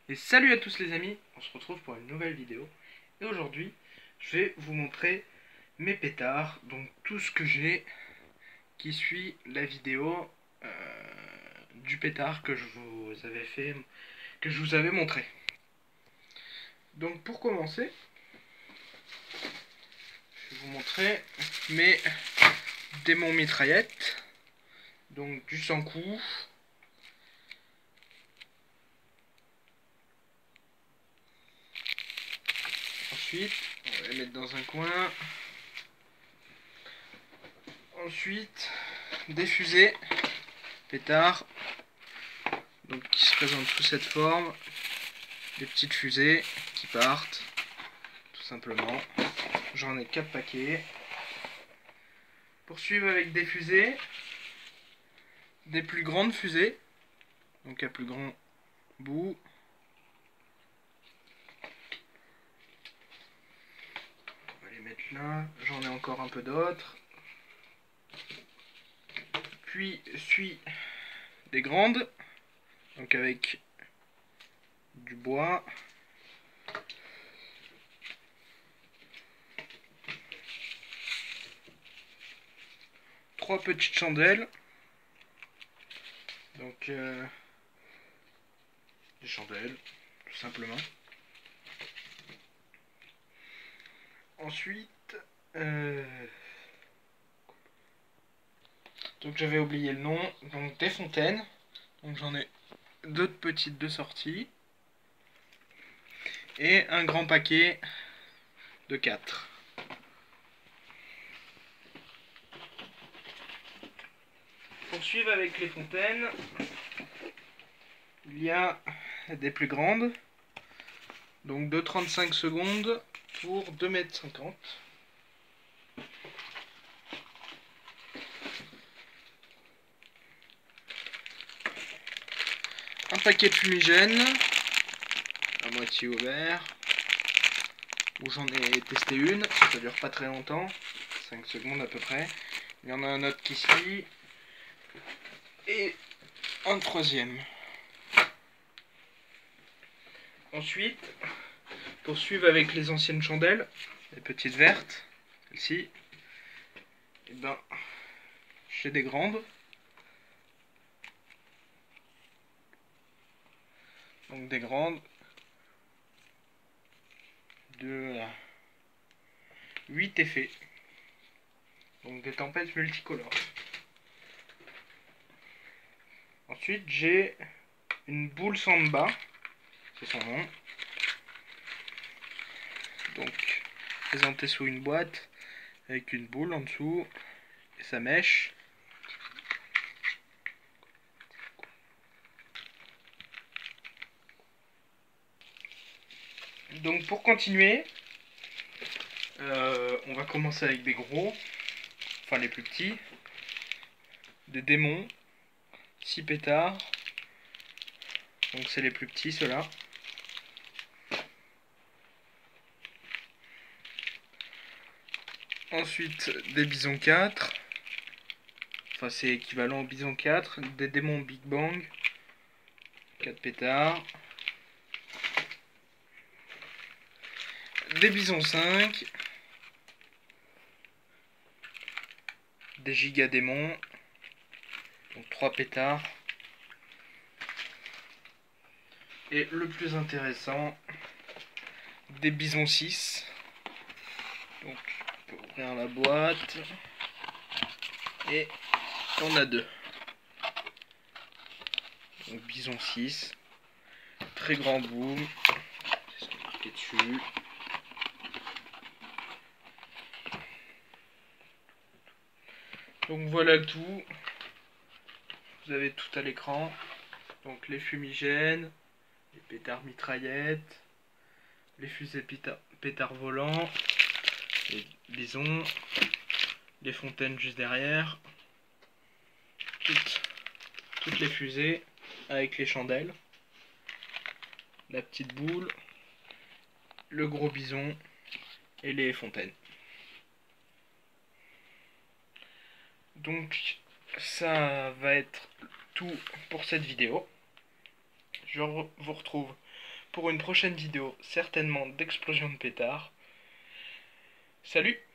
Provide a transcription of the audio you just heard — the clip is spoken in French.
Et salut à tous les amis, on se retrouve pour une nouvelle vidéo. Et aujourd'hui, je vais vous montrer mes pétards, donc tout ce que j'ai qui suit la vidéo du pétard que je vous avais montré. Donc pour commencer, je vais vous montrer mes démons mitraillettes, donc du sans coup. Ensuite, on va les mettre dans un coin. Ensuite, des fusées pétards, donc qui se présentent sous cette forme, des petites fusées qui partent, tout simplement. J'en ai 4 paquets. Poursuivre avec des fusées, des plus grandes fusées, donc à plus grand bout. On va les mettre là, j'en ai encore un peu d'autres. Puis suit des grandes, donc avec du bois. Trois petites chandelles, donc des chandelles, tout simplement. Ensuite, donc j'avais oublié le nom, donc des fontaines. Donc j'en ai deux petites de sortie et un grand paquet de 4. Poursuivre avec les fontaines, il y a des plus grandes, donc de 35 secondes pour 2,50 m. Un paquet de fumigène, à moitié ouvert, où j'en ai testé une, ça dure pas très longtemps, 5 secondes à peu près. Il y en a un autre qui suit, et un troisième. Ensuite, poursuivre avec les anciennes chandelles, les petites vertes, celle-ci. Et ben, j'ai des grandes. Donc des grandes de 8 effets. Donc des tempêtes multicolores. Ensuite, j'ai une boule Samba, c'est son nom. Donc, présentée sous une boîte avec une boule en dessous et sa mèche. Donc pour continuer, on va commencer avec des gros, enfin les plus petits, des démons, 6 pétards, donc c'est les plus petits ceux-là. Ensuite des bisons 4, enfin c'est équivalent au bison 4, des démons Big Bang, 4 pétards, des bisons 5, des gigadémons, donc 3 pétards, et le plus intéressant, des bisons 6, donc on peut ouvrir la boîte, et on a 2. Donc bison 6, très grand boom, c'est ce qui est marqué dessus. Donc voilà tout, vous avez tout à l'écran, donc les fumigènes, les pétards mitraillettes, les fusées pétards volants, les bisons, les fontaines juste derrière, toutes les fusées avec les chandelles, la petite boule, le gros bison et les fontaines. Donc ça va être tout pour cette vidéo. Je vous retrouve pour une prochaine vidéo, certainement d'explosion de pétards. Salut!